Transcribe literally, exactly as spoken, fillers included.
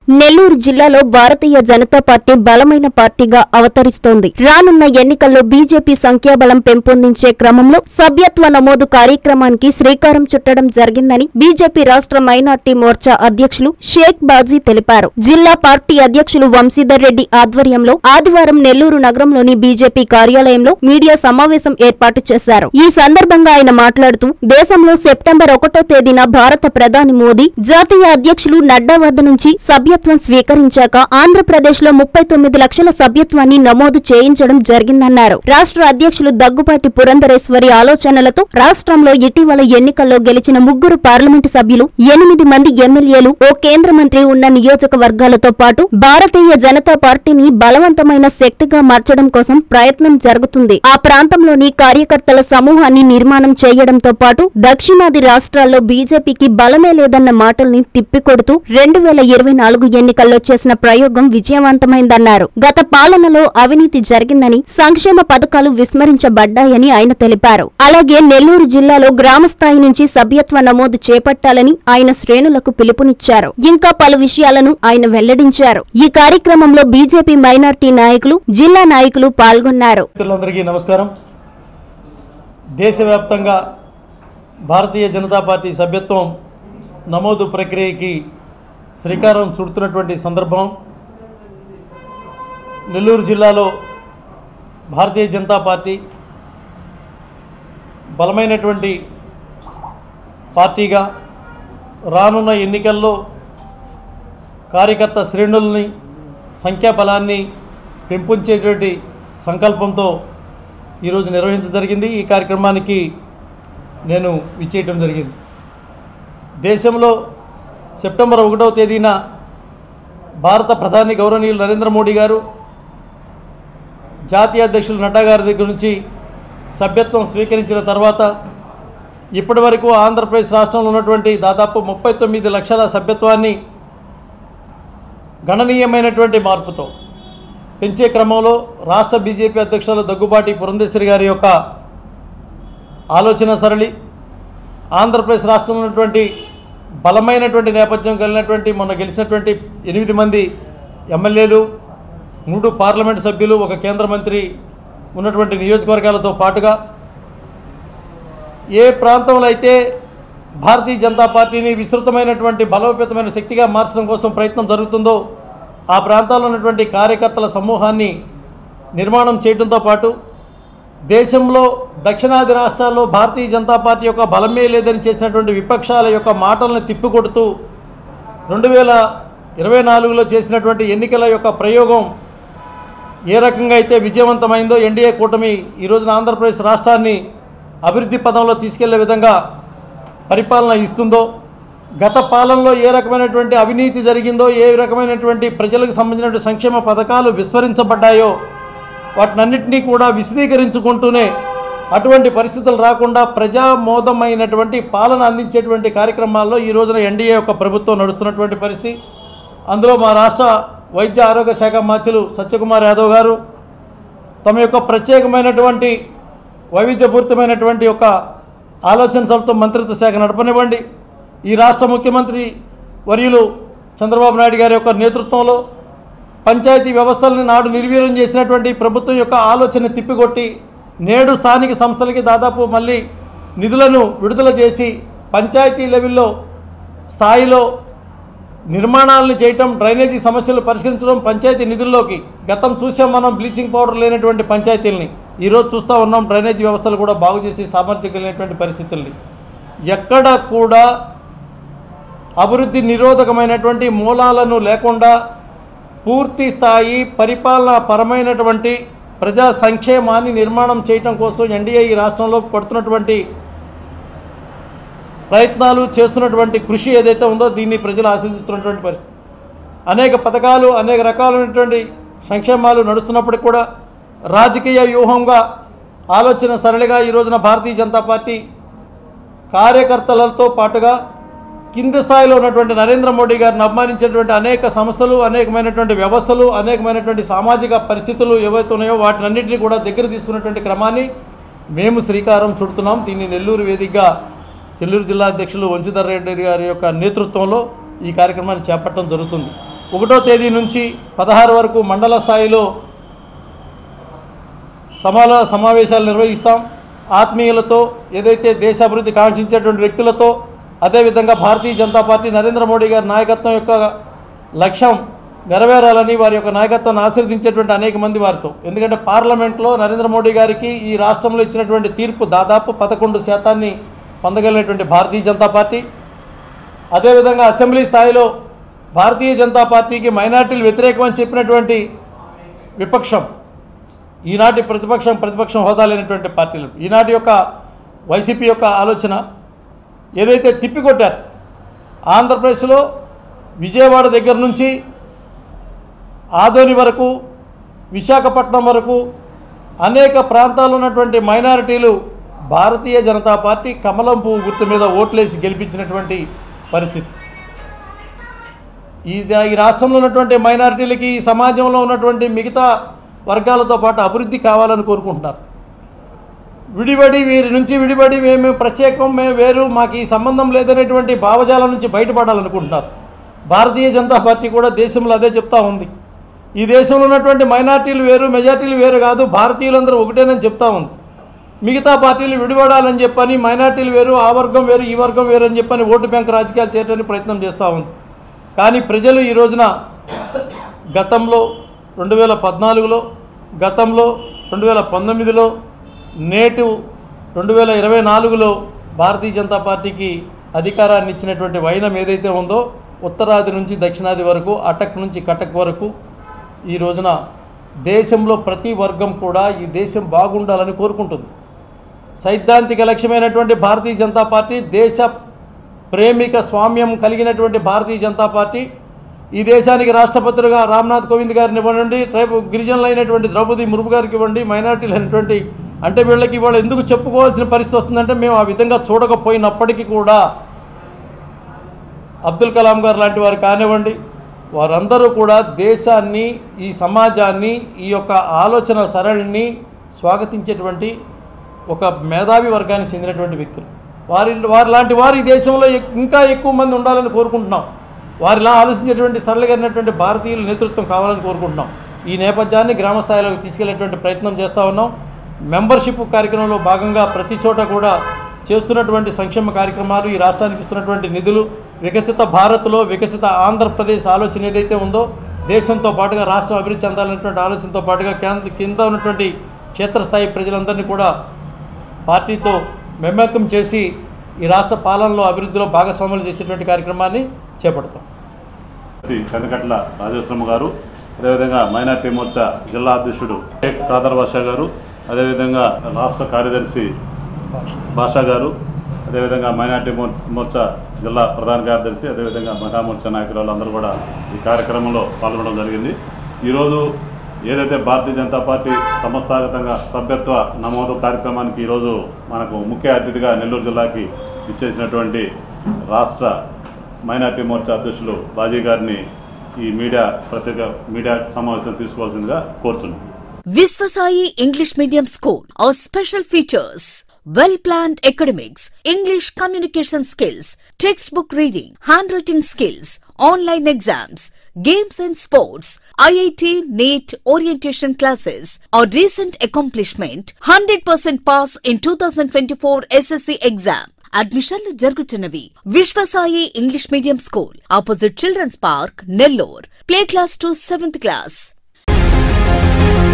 నెల్లూరు జిల్లాలో భారతీయ జనతా పార్టీ బలమైన పార్టీగా అవతరిస్తోంది. రానున్న ఎన్నికల్లో బీజేపీ సంఖ్యాబలం పెంపొందించే క్రమంలో సభ్యత్వ నమోదు కార్యక్రమానికి శ్రీకారం చుట్టడం జరిగిందని బీజేపీ రాష్ట్ర మైనార్టీ మోర్చా అధ్యక్షులు షేక్ బాజీ తెలిపారు. జిల్లా పార్టీ అధ్యక్షులు వంశీధర్ రెడ్డి ఆధ్వర్యంలో ఆదివారం నెల్లూరు నగరంలోని బీజేపీ కార్యాలయంలో మీడియా సమావేశం ఏర్పాటు చేశారు. ఈ సందర్భంగా ఆయన మాట్లాడుతూ దేశంలో సెప్టెంబర్ ఒకటో తేదీన భారత ప్రధాని మోదీ జాతీయ అధ్యక్షులు నడ్డా వద్ద నుంచి సభ్యత్వం స్వీకరించాక ఆంధ్రప్రదేశ్ లో ముప్పై తొమ్మిది లక్షల సభ్యత్వాన్ని నమోదు చేయించడం జరిగిందన్నారు. రాష్ట్ర అధ్యక్షులు దగ్గుబాటి పురంధరేశ్వరి ఆలోచనలతో రాష్ట్రంలో ఇటీవల ఎన్నికల్లో గెలిచిన ముగ్గురు పార్లమెంటు సభ్యులు, ఎనిమిది మంది ఎమ్మెల్యేలు, ఓ కేంద్ర మంత్రి ఉన్న నియోజకవర్గాలతో పాటు భారతీయ జనతా పార్టీని బలవంతమైన శక్తిగా మార్చడం కోసం ప్రయత్నం జరుగుతుంది. ఆ ప్రాంతంలోని కార్యకర్తల సమూహాన్ని నిర్మాణం చేయడంతో పాటు దక్షిణాది రాష్ట్రాల్లో బీజేపీకి బలమే లేదన్న మాటల్ని తిప్పికొడుతూ రెండు వేల ఇరవై నాలుగు ఎన్నికల్లో చేసిన ప్రయోగం విజయవంతమైందన్నారు. గత పాలనలో అవినీతి జరిగిందని, సంక్షేమ పథకాలు విస్మరించబడ్డాయని ఆయన తెలిపారు. అలాగే నెల్లూరు జిల్లాలో గ్రామస్థాయి నుంచి సభ్యత్వ నమోదు చేపట్టాలని ఆయన శ్రేణులకు పిలుపునిచ్చారు. ఇంకా పలు విషయాలను ఆయన వెల్లడించారు. ఈ కార్యక్రమంలో బీజేపీ మైనార్టీ నాయకులు, జిల్లా నాయకులు పాల్గొన్నారు. నమస్కారం. దేశవ్యాప్తంగా భారతీయ జనతా పార్టీ సభ్యత్వం నమోదు ప్రక్రియకి శ్రీకారం చుడుతున్నటువంటి సందర్భం నెల్లూరు జిల్లాలో భారతీయ జనతా పార్టీ బలమైనటువంటి పార్టీగా రానున్న ఎన్నికల్లో కార్యకర్త శ్రేణుల్ని సంఖ్యాబలాన్ని పెంపొంచేటువంటి సంకల్పంతో ఈరోజు నిర్వహించడం జరిగింది. ఈ కార్యక్రమానికి నేను విచ్చేయటం జరిగింది. దేశంలో సెప్టెంబర్ ఒకటవ తేదీన భారత ప్రధాని గౌరవనీయులు నరేంద్ర మోడీ గారు జాతీయ అధ్యక్షులు నడ్డా గారి దగ్గర నుంచి సభ్యత్వం స్వీకరించిన తర్వాత ఇప్పటి వరకు ఆంధ్రప్రదేశ్ రాష్ట్రంలో ఉన్నటువంటి దాదాపు ముప్పై తొమ్మిది లక్షల సభ్యత్వాన్ని గణనీయమైనటువంటి మార్పుతో పెంచే క్రమంలో రాష్ట్ర బీజేపీ అధ్యక్షులు దగ్గుబాటి పురంధేశ్వరి గారి యొక్క ఆలోచన సరళి, ఆంధ్రప్రదేశ్ రాష్ట్రంలో ఉన్నటువంటి బలమైనటువంటి నేపథ్యం కలిగినటువంటి మొన్న గెలిచినటువంటి ఎనిమిది మంది ఎమ్మెల్యేలు, మూడు పార్లమెంటు సభ్యులు, ఒక కేంద్ర మంత్రి ఉన్నటువంటి నియోజకవర్గాలతో పాటుగా ఏ ప్రాంతంలో అయితే భారతీయ జనతా పార్టీని విస్తృతమైనటువంటి బలోపేతమైన శక్తిగా మార్చడం కోసం ప్రయత్నం జరుగుతుందో ఆ ప్రాంతాల్లో ఉన్నటువంటి కార్యకర్తల సమూహాన్ని నిర్మాణం చేయడంతో పాటు దేశంలో దక్షిణాది రాష్ట్రాల్లో భారతీయ జనతా పార్టీ యొక్క బలమే లేదని చేసినటువంటి విపక్షాల యొక్క మాటలను తిప్పికొడుతూ రెండు వేల ఇరవై నాలుగులో చేసినటువంటి ఎన్నికల యొక్క ప్రయోగం ఏ రకంగా అయితే విజయవంతమైందో, ఎన్డీఏ కూటమి ఈ రోజున ఆంధ్రప్రదేశ్ రాష్ట్రాన్ని అభివృద్ధి పదంలో తీసుకెళ్లే విధంగా పరిపాలన ఇస్తుందో, గత పాలనలో ఏ రకమైనటువంటి అవినీతి జరిగిందో, ఏ రకమైనటువంటి ప్రజలకు సంబంధించినటువంటి సంక్షేమ పథకాలు విస్మరించబడ్డాయో వాటినన్నింటినీ కూడా విశదీకరించుకుంటూనే అటువంటి పరిస్థితులు రాకుండా ప్రజామోదమైనటువంటి పాలన అందించేటువంటి కార్యక్రమాల్లో ఈ రోజున ఎన్డీఏ యొక్క ప్రభుత్వం నడుస్తున్నటువంటి పరిస్థితి. అందులో మా రాష్ట్ర వైద్య ఆరోగ్య శాఖ మంత్రులు సత్యకుమార్ యాదవ్ గారు తమ యొక్క ప్రత్యేకమైనటువంటి వైవిధ్యపూరితమైనటువంటి యొక్క ఆలోచనలతో మంత్రిత్వ శాఖ నడపనివ్వండి, ఈ రాష్ట్ర ముఖ్యమంత్రి వర్యులు చంద్రబాబు నాయుడు గారి యొక్క నేతృత్వంలో పంచాయతీ వ్యవస్థలను నాడు నిర్వీర్యం చేసినటువంటి ప్రభుత్వం యొక్క ఆలోచన తిప్పికొట్టి నేడు స్థానిక సంస్థలకి దాదాపు మళ్ళీ నిధులను విడుదల చేసి పంచాయతీ లెవెల్లో స్థాయిలో నిర్మాణాలను చేయటం, డ్రైనేజీ సమస్యలు పరిష్కరించడం, పంచాయతీ నిధుల్లోకి గతం చూసాం మనం బ్లీచింగ్ పౌడర్ లేనటువంటి పంచాయతీలని, ఈరోజు చూస్తూ ఉన్నాం డ్రైనేజీ వ్యవస్థలు కూడా బాగు చేసి సామర్థ్యం కలిగినటువంటి పరిస్థితుల్ని. ఎక్కడ కూడా అభివృద్ధి నిరోధకమైనటువంటి మూలాలను లేకుండా పూర్తి స్థాయి పరిపాలన పరమైనటువంటి ప్రజా సంక్షేమాన్ని నిర్మాణం చేయటం కోసం ఎన్డీఏ ఈ రాష్ట్రంలో పడుతున్నటువంటి ప్రయత్నాలు, చేస్తున్నటువంటి కృషి ఏదైతే ఉందో దీన్ని ప్రజలు ఆశీర్వదిస్తున్నటువంటి పరిస్థితి. అనేక పథకాలు, అనేక రకాలైనటువంటి సంక్షేమాలు నడుస్తున్నప్పటికీ కూడా రాజకీయ వ్యూహంగా ఆలోచన సరళిగా ఈ రోజున భారతీయ జనతా పార్టీ కార్యకర్తలతో పాటుగా కింద స్థాయిలో ఉన్నటువంటి నరేంద్ర మోడీ గారిని అభిమానించేటువంటి అనేక సంస్థలు, అనేకమైనటువంటి వ్యవస్థలు, అనేకమైనటువంటి సామాజిక పరిస్థితులు ఏవైతే ఉన్నాయో వాటినన్నింటినీ కూడా దగ్గర తీసుకున్నటువంటి క్రమాన్ని మేము శ్రీకారం చుడుతున్నాం. దీన్ని నెల్లూరు వేదికగా నెల్లూరు జిల్లా అధ్యక్షులు వంశీధర్ రెడ్డి గారి యొక్క నేతృత్వంలో ఈ కార్యక్రమాన్ని చేపట్టడం జరుగుతుంది. ఒకటో తేదీ నుంచి పదహారు వరకు మండల స్థాయిలో సమాల సమావేశాలు నిర్వహిస్తాం. ఆత్మీయులతో, ఏదైతే దేశ అభివృద్ధి కాంక్షించేటువంటి వ్యక్తులతో, అదేవిధంగా భారతీయ జనతా పార్టీ నరేంద్ర మోడీ గారి నాయకత్వం యొక్క లక్ష్యం నెరవేరాలని వారి యొక్క నాయకత్వాన్ని ఆశీర్వదించేటువంటి అనేక మంది వారితో. ఎందుకంటే పార్లమెంట్లో నరేంద్ర మోడీ గారికి ఈ రాష్ట్రంలో ఇచ్చినటువంటి తీర్పు దాదాపు పదకొండు శాతాన్ని పొందగలిగినటువంటి భారతీయ జనతా పార్టీ, అదేవిధంగా అసెంబ్లీ స్థాయిలో భారతీయ జనతా పార్టీకి మైనార్టీలు వ్యతిరేకమని చెప్పినటువంటి విపక్షం, ఈనాటి ప్రతిపక్షం ప్రతిపక్షం హోదా లేనటువంటి పార్టీలు, ఈనాటి యొక్క వైసీపీ యొక్క ఆలోచన ఏదైతే తిప్పికొట్టారు, ఆంధ్రప్రదేశ్లో విజయవాడ దగ్గర నుంచి ఆదోని వరకు, విశాఖపట్నం వరకు అనేక ప్రాంతాల్లో ఉన్నటువంటి మైనారిటీలు భారతీయ జనతా పార్టీ కమలం పువ్వు గుర్తు మీద ఓట్లేసి గెలిపించినటువంటి పరిస్థితి. ఈ ఈ రాష్ట్రంలో ఉన్నటువంటి మైనారిటీలకి, ఈ సమాజంలో ఉన్నటువంటి మిగతా వర్గాలతో పాటు అభివృద్ధి కావాలని కోరుకుంటున్నారు. విడిబడి వీరి నుంచి విడిబడి మేము ప్రత్యేకం, మేము వేరు, మాకు ఈ సంబంధం లేదనేటువంటి భావజాలం నుంచి బయటపడాలనుకుంటున్నారు. భారతీయ జనతా పార్టీ కూడా దేశంలో అదే చెప్తా ఉంది. ఈ దేశంలో ఉన్నటువంటి మైనార్టీలు వేరు, మెజార్టీలు వేరు కాదు, భారతీయులందరూ ఒకటేనని చెప్తా ఉంది. మిగతా పార్టీలు విడిపడాలని చెప్పని, మైనార్టీలు వేరు, ఆ వర్గం వేరు, ఈ వర్గం వేరు అని చెప్పని ఓటు బ్యాంక్ రాజకీయాలు చేయడానికి ప్రయత్నం చేస్తూ ఉంది. కానీ ప్రజలు ఈ రోజున గతంలో రెండు వేల పద్నాలుగులో, గతంలో రెండు వేల పంతొమ్మిదిలో, నేటు రెండు వేల ఇరవై నాలుగులో భారతీయ జనతా పార్టీకి అధికారాన్ని ఇచ్చినటువంటి వైనం ఏదైతే ఉందో, ఉత్తరాది నుంచి దక్షిణాది వరకు, అటక్ నుంచి కటక్ వరకు ఈ రోజున దేశంలో ప్రతి వర్గం కూడా ఈ దేశం బాగుండాలని కోరుకుంటుంది. సైద్ధాంతిక లక్ష్యమైనటువంటి భారతీయ జనతా పార్టీ, దేశ ప్రేమిక స్వామ్యం కలిగినటువంటి భారతీయ జనతా పార్టీ ఈ దేశానికి రాష్ట్రపతిగా రామ్నాథ్ కోవింద్ గారిని ఇవ్వండి, ట్రైబ్ గిరిజనులు అయినటువంటి ద్రౌపది ముర్ము గారికి ఇవ్వండి, మైనారిటీలు అయినటువంటి అంటే వీళ్ళకి ఇవాళ ఎందుకు చెప్పుకోవాల్సిన పరిస్థితి వస్తుందంటే, మేము ఆ విధంగా చూడకపోయినప్పటికీ కూడా అబ్దుల్ కలాం గారు లాంటి వారు కానివ్వండి, వారందరూ కూడా దేశాన్ని, ఈ సమాజాన్ని, ఈ యొక్క ఆలోచన సరళిని స్వాగతించేటువంటి ఒక మేధావి వర్గానికి చెందినటువంటి వ్యక్తులు. వారి వారి లాంటి వారు ఈ దేశంలో ఇంకా ఎక్కువ మంది ఉండాలని కోరుకుంటున్నాం. వారిలా ఆలోచించేటువంటి సరళిగైనటువంటి భారతీయుల నేతృత్వం కావాలని కోరుకుంటున్నాం. ఈ నేపథ్యాన్ని గ్రామ స్థాయిలోకి తీసుకెళ్లేటువంటి ప్రయత్నం చేస్తూ ఉన్నాం. మెంబర్షిప్ కార్యక్రమంలో భాగంగా ప్రతి చోట కూడా చేస్తున్నటువంటి సంక్షేమ కార్యక్రమాలు, ఈ రాష్ట్రానికి ఇస్తున్నటువంటి నిధులు, వికసిత భారత్లో వికసిత ఆంధ్రప్రదేశ్ ఆలోచన ఏదైతే ఉందో, దేశంతో పాటుగా రాష్ట్రం అభివృద్ధి చెందాలనేటువంటి ఆలోచనతో పాటుగా కింద ఉన్నటువంటి క్షేత్రస్థాయి ప్రజలందరినీ కూడా పార్టీతో మెమ్మకం చేసి ఈ రాష్ట్ర పాలనలో అభివృద్ధిలో భాగస్వాములు చేసేటువంటి కార్యక్రమాన్ని చేపడతాం. కందకట్ల రాజేశ్వరమ్మ గారు, అదేవిధంగా మైనార్టీ మోర్చా జిల్లా అధ్యక్షుడు షేక్ ఖాదర్ బాషా గారు, అదేవిధంగా రాష్ట్ర కార్యదర్శి బాషా గారు, అదేవిధంగా మైనార్టీ మోర్చా జిల్లా ప్రధాన కార్యదర్శి, అదేవిధంగా మహిళా మోర్చా నాయకులు అందరూ కూడా ఈ కార్యక్రమంలో పాల్గొనడం జరిగింది. ఈరోజు ఏదైతే భారతీయ జనతా పార్టీ సంస్థాగతంగా సభ్యత్వ నమోదు కార్యక్రమానికి ఈరోజు మనకు ముఖ్య అతిథిగా నెల్లూరు జిల్లాకి ఇచ్చేసినటువంటి రాష్ట్ర మైనార్టీ మోర్చా అధ్యక్షులు బాజీ గారిని ఈ మీడియా ప్రత్యేక మీడియా సమావేశం తీసుకోవాల్సిందిగా కోరుచున్నాం. Viswasai English Medium School. Our special features: well-planned academics, English communication skills, textbook reading, handwriting skills, online exams, games and sports, I I T, NEET, orientation classes. Our recent accomplishment: one hundred percent pass in twenty twenty-four S S C exam. అడ్మిషన్లు జరుగుతున్నవి. Vishwasai English medium school, opposite children's park, Nellore. Play class to seventh class.